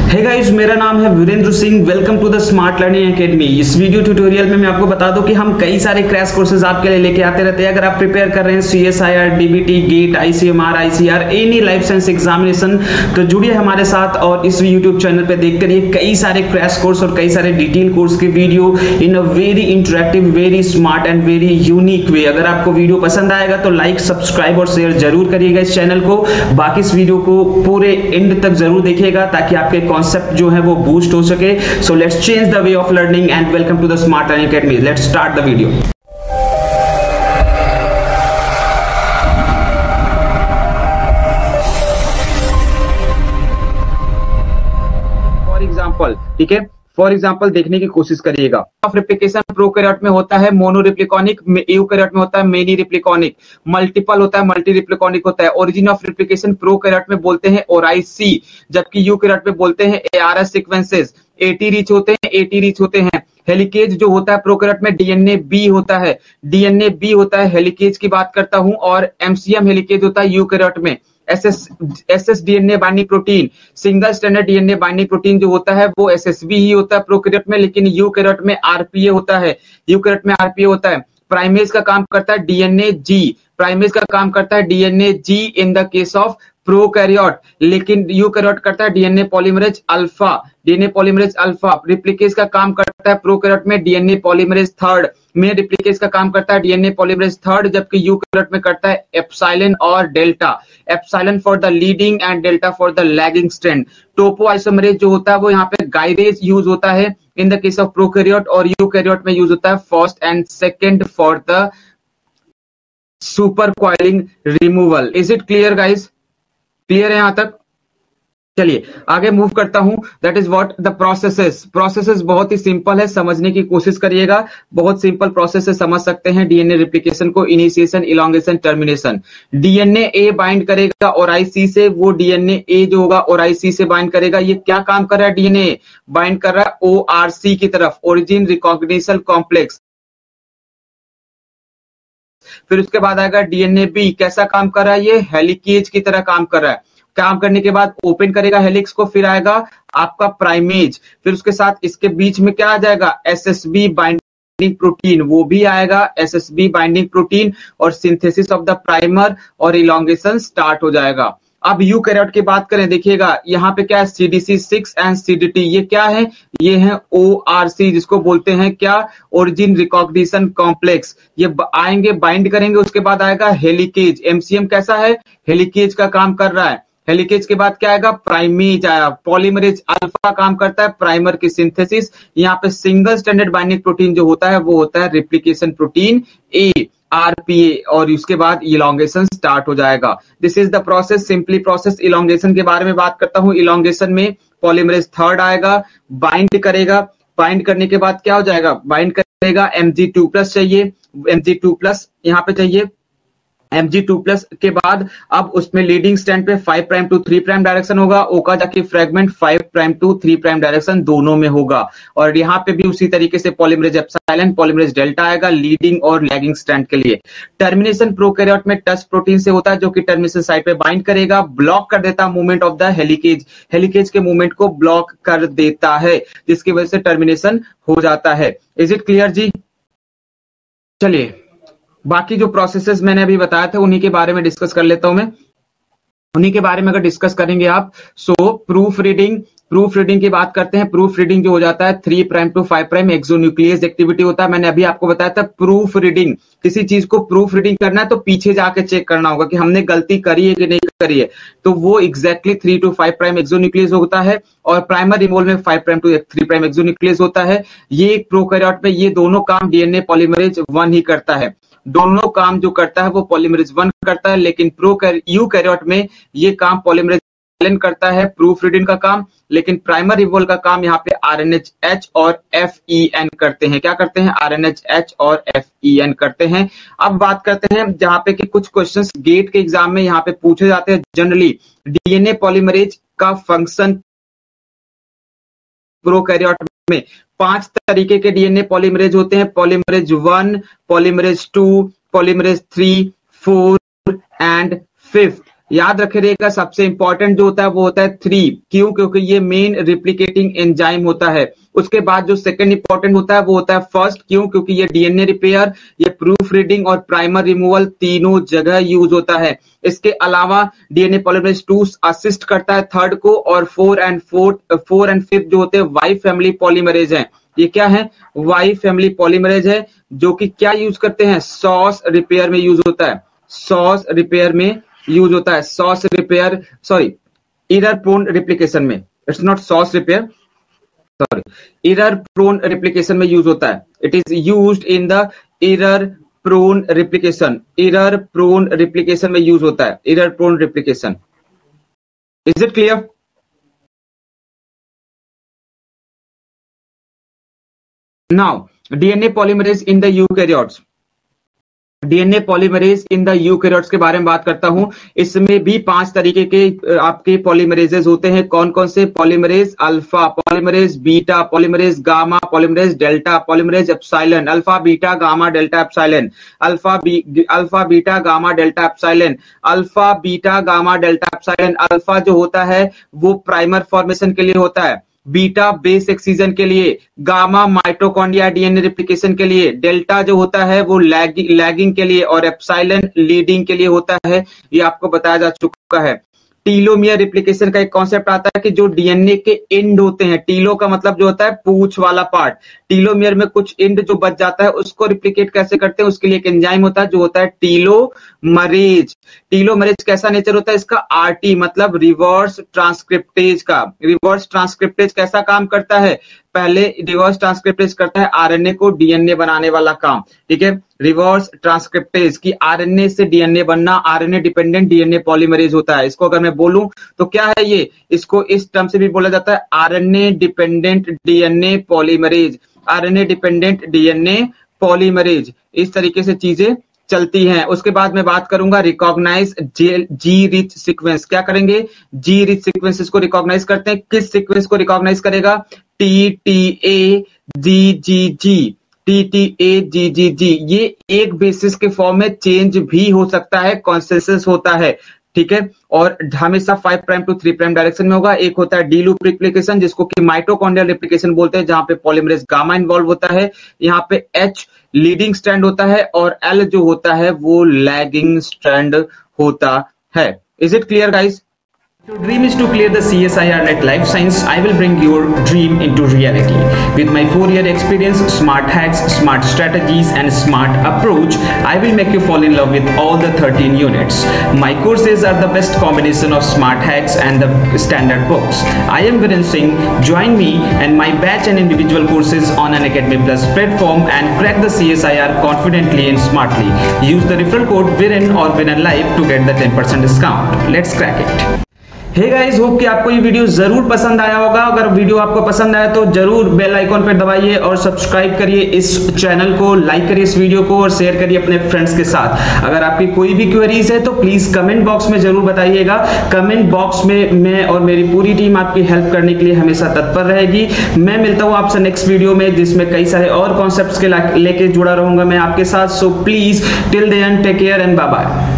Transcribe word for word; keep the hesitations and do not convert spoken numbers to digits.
Hey guys, मेरा नाम है Virendra Singh. Welcome to the smart learning academy. इस वीडियो ट्यूटोरियल में मैं आपको बता दूं कि हम कई सारे क्रैश कोर्सेज आपके लिए लेके आते रहते हैं। अगर आप प्रिपेयर कर रहे हैं C S I R, D B T, GATE, I C M R, I C R, any life science examination, तो जुड़िए हमारे साथ और इस यूट्यूब चैनल पे देखते रहिए कई सारे क्रैश कोर्स और कई सारे डिटेल कोर्स के video in a very interactive, very smart and very unique way. अगर आपको वीडियो पसंद आएगा तो लाइक, सब्सक्राइब और शेयर जरूर करिएगा इस चैनल को। बाकी इस वीडियो को पूरे एंड तक जरूर देखिएगा ताकि आपके कॉन्सेप्ट जो है वो बूस्ट हो सके। So let's change the way of learning and welcome to the smart learning academy. Let's start the video. For example, ठीक है, फॉर एग्जाम्पल देखने की कोशिश करिएगा। ऑफ रेप्लिकेशन प्रोकैरियोट में होता है मोनो रिप्लिकॉनिक, यूकैरियोट में होता है मेनी रिप्लिकॉनिक, मल्टीपल होता है मल्टी रिप्लिकॉनिक होता है। ओरिजिन ऑफ रेप्लिकेशन प्रोकैरियोट में बोलते हैं ओराइसी, जबकि यूकैरियोट में बोलते हैं एआरएस सीक्वेंसेस। एटी रिच होते हैं, एटी रिच होते हैं। हेलिकेज जो होता है प्रोकैरियोट में डीएनए बी होता है, डीएनए बी होता है। हेलिकेज की बात करता हूं। और एमसीएम हेलिकेज होता है यूकैरियोट में। SS SS DNA binding protein, single standard DNA binding protein जो होता है वो एसएसबी ही होता है प्रोकैरियोट में, लेकिन यूकैरियोट में आरपीए होता है। यूकैरियोट में आरपीए होता है। प्राइमेज का काम करता है डीएनए जी, प्राइमेज का काम करता है DNA G in the case of prokaryote, लेकिन यूकैरियोट करता है DNA polymerase alpha, DNA polymerase alpha. Replicase का काम करता है प्रोकैरियोट में डीएनए पॉलीमरेज थर्ड में, रिप्लिकेज का काम करता है डीएनए पॉलीमरेज थर्ड, जबकि यूकैरियोट में करता है एप्सिलॉन और delta. Epsilon for the leading and delta for the lagging strand. Topoisomerase जो होता है वो यहाँ पे गाइरेज यूज होता है in the case of prokaryote, और यूकैरियोट में यूज होता है first and second for the super coiling removal. Is it clear guys? Clear है यहां तक? चलिए आगे मूव करता हूं। That is what the processes. Processes बहुत ही सिंपल है, समझने की कोशिश करिएगा। बहुत सिंपल प्रोसेस से समझ सकते हैं डीएनए रिप्लिकेशन को। Initiation, elongation, termination. DNA A bind करेगा और आईसी से, वो डीएनए ए जो होगा और आईसी से बाइंड करेगा। ये क्या काम कर रहा है? डीएनए बाइंड कर रहा है ओआरसी की तरफ, ओरिजिन रिकॉग्निशन कॉम्प्लेक्स। फिर उसके बाद आएगा डीएनए बी। कैसा काम कर रहा है? ये हेलिकेज की तरह काम कर रहा है। काम करने के बाद ओपन करेगा हेलिक्स को, फिर आएगा आपका प्राइमेज, फिर उसके साथ इसके बीच में क्या आ जाएगा? एसएसबी बाइंडिंग प्रोटीन, वो भी आएगा एसएसबी बाइंडिंग प्रोटीन, और सिंथेसिस ऑफ द प्राइमर और इलॉन्गेशन स्टार्ट हो जाएगा। अब यूकैरियोट की बात करें, देखिएगा यहाँ पे क्या है? CDC six and CDT. ये क्या है? ये है ओआरसी, जिसको बोलते हैं क्या? Origin recognition complex. ये आएंगे, बाइंड करेंगे, उसके बाद आएगा हेलिकेज। एमसीएम कैसा है? हेलिकेज का काम कर रहा है। हेलिकेज के बाद क्या आएगा? प्राइमेज आया। पॉलीमरेज अल्फा काम करता है प्राइमर की सिंथेसिस। यहाँ पे सिंगल स्टैंडर्ड बाइंडिंग प्रोटीन जो होता है वो होता है रेप्लिकेशन प्रोटीन ए, आरपीए, और उसके बाद इलॉन्गेशन स्टार्ट हो जाएगा। This is the process, simply process. Elongation के बारे में बात करता हूं। इलॉन्गेशन में पॉलीमरेज थर्ड आएगा, बाइंड करेगा। बाइंड करने के बाद क्या हो जाएगा? बाइंड करेगा, एम जी टू प्लस चाहिए, एम जी टू प्लस यहाँ पे चाहिए। एम जी टू प्लस के बाद अब उसमें लीडिंग स्टैंड पे five prime to three prime direction होगा। Okazaki fragment five prime to three prime direction दोनों में होगा। और यहाँ पे भी उसी तरीके से पॉलीमरेज एप्सिलॉन, पॉलीमरेज डेल्टा आएगा लीडिंग और लैगिंग स्टैंड के लिए। टर्मिनेशन प्रोकैरियोट में टच प्रोटीन से होता है, जो कि टर्मिनेशन साइट पे बाइंड करेगा, ब्लॉक कर देता है movement of the helicase, helicase के मूवमेंट को ब्लॉक कर देता है, जिसकी वजह से टर्मिनेशन हो जाता है। इज इट क्लियर जी? चलिए बाकी जो प्रोसेसेस मैंने अभी बताया था उन्हीं के बारे में डिस्कस कर लेता हूं मैं। उन्हीं के बारे में अगर डिस्कस करेंगे आप, so proof reading, proof reading की बात करते हैं। प्रूफ रीडिंग जो हो जाता है three prime to five prime exonuclease activity होता है। मैंने अभी आपको बताया था प्रूफ रीडिंग, किसी चीज को प्रूफ रीडिंग करना है तो पीछे जाके चेक करना होगा कि हमने गलती करी है कि नहीं करी है। तो वो exactly three to five prime exonuclease होता है, और प्राइमर रिमोल में five prime to three prime exonuclease होता है। ये प्रोकैरियोट में ये दोनों काम डीएनए पॉलीमरेज वन ही करता है। दोनों काम जो करता है वो पॉलीमरेज वन करता है, लेकिन यूकैरियोट में ये काम पॉलीमरेज करता है, प्रूफ रीडिंग का काम। लेकिन प्राइमर रिवोल्व का काम यहाँ पे आरएनएच और एफईएन करते हैं। क्या करते हैं? आरएनएच और एफईएन करते हैं। अब बात करते हैं जहां पे कि कुछ क्वेश्चंस गेट के एग्जाम में यहाँ पे पूछे जाते हैं जनरली। डीएनए पॉलीमरेज का फंक्शन प्रोकैरियोट में पांच तरीके के डीएनए पॉलीमरेज होते हैं। Polymerase one, polymerase two, polymerase three, four and fifth. याद रखे रहेगा, सबसे इंपॉर्टेंट जो होता है वो होता है थ्री। क्यों? क्योंकि ये मेन रिप्लिकेटिंग एंजाइम होता है। उसके बाद जो सेकंड इंपॉर्टेंट होता है वो होता है फर्स्ट। क्यों? क्योंकि ये डीएनए रिपेयर, ये प्रूफ रीडिंग और प्राइमर रिमूवल तीनों जगह यूज होता है। इसके अलावा डीएनए पॉलीमरेज टू असिस्ट करता है थर्ड को, और four and fourth four and fifth जो होते हैं वाई फैमिली पॉलीमरेज है। ये क्या है? वाई फैमिली पॉलीमरेज है, जो कि क्या यूज करते हैं? सॉस रिपेयर में यूज होता है। सॉस रिपेयर में यूज होता है। SOS repair sorry error prone replication में, it's not SOS repair, sorry, error prone replication में यूज होता है। It is used in the error prone replication. Error prone replication में यूज होता है। Error prone replication. Is it clear? Now DNA polymerase in the eukaryotes. DNA polymerase in the eukaryotes के बारे में बात करता हूं। इसमें भी पांच तरीके के आपके पॉलीमरेजेस होते हैं। कौन कौन से? Polymerase alpha, polymerase beta, polymerase gamma, polymerase delta, polymerase epsilon. Alpha beta gamma delta epsilon. Alpha B alpha beta gamma delta epsilon. Alpha beta gamma delta epsilon. Alpha जो होता है वो प्राइमर फॉर्मेशन के लिए होता है, बीटा बेस एक्सीजन के लिए, गामा माइटोकॉन्ड्रिया डीएनए रिप्लिकेशन के लिए, डेल्टा जो होता है वो लैगिंग लैगिंग के लिए, और एप्सिलॉन लीडिंग के लिए होता है। ये आपको बताया जा चुका है। टीलोमियर रिप्लिकेशन का एक कॉन्सेप्ट आता है कि जो डीएनए के एंड होते हैं, टीलो का मतलब जो होता है पूंछ वाला पार्ट, टीलोमियर में कुछ एंड जो बच जाता है उसको रिप्लिकेट कैसे करते हैं, उसके लिए एक एंजाइम होता है जो होता है टीलोमरेज। टीलोमरेज कैसा नेचर होता है इसका? आरटी मतलब रिवर्स ट्रांसक्रिप्टेज का। रिवर्स ट्रांसक्रिप्टेज कैसा काम करता है? पहले रिवर्स ट्रांसक्रिप्टेज करता है आरएनए को डीएनए बनाने वाला काम, ठीक है। रिवर्स ट्रांसक्रिप्टेज की आरएनए से डीएनए बनना, आरएनए डिपेंडेंट डीएनए पॉलीमरेज होता है। इसको अगर मैं बोलूं तो क्या है ये? इसको इस टर्म से भी बोला जाता है RNA dependent DNA polymerase. RNA dependent DNA polymerase, इस तरीके से चीजें चलती हैं। उसके बाद मैं बात करूंगा रिकॉग्नाइज जी रिच सीक्वेंस। क्या करेंगे? जी रिच सीक्वेंस इसको रिकॉग्नाइज करते हैं। किस सीक्वेंस को रिकॉग्नाइज करेगा? T T A G G G, T T A G G G. ये एक बेसिस के फॉर्म में चेंज भी हो सकता है, कॉन्सेंसस होता है, ठीक है। और हमेशा five prime to three prime direction में होगा। एक होता है डी लूप रिप्लिकेशन जिसको कि माइटोकॉन्ड्रियल रिप्लिकेशन बोलते हैं, जहां पे पॉलीमरेज गामा इन्वॉल्व होता है। यहाँ पे एच लीडिंग स्ट्रैंड होता है और एल जो होता है वो लैगिंग स्ट्रैंड होता है। Is it clear guys? If your dream is to clear the C S I R Net Life Science, I will bring your dream into reality. With my four-year experience, smart hacks, smart strategies, and smart approach, I will make you fall in love with all the thirteen units. My courses are the best combination of smart hacks and the standard books. I am Viren Singh. Join me and my batch and individual courses on an Academy Plus platform and crack the C S I R confidently and smartly. Use the referral code Viren or Viren Live to get the ten percent discount. Let's crack it. Hey guys, hope कि आपको ये video जरूर पसंद आया होगा। अगर video आपको पसंद आया तो जरूर बेल आइकॉन पर दबाइए और सब्सक्राइब करिए इस चैनल को, लाइक करिए इस वीडियो को और शेयर करिए अपने फ्रेंड्स के साथ। अगर आपकी कोई भी क्वेरीज है तो प्लीज कमेंट बॉक्स में जरूर बताइएगा। कमेंट बॉक्स में मैं और मेरी पूरी टीम आपकी हेल्प करने के लिए हमेशा तत्पर रहेगी। मैं मिलता हूँ आपसे नेक्स्ट वीडियो में, जिसमें कई सारे और कॉन्सेप्ट्स के लेके जुड़ा रहूंगा मैं आपके साथ। So please till then take care and bye bye.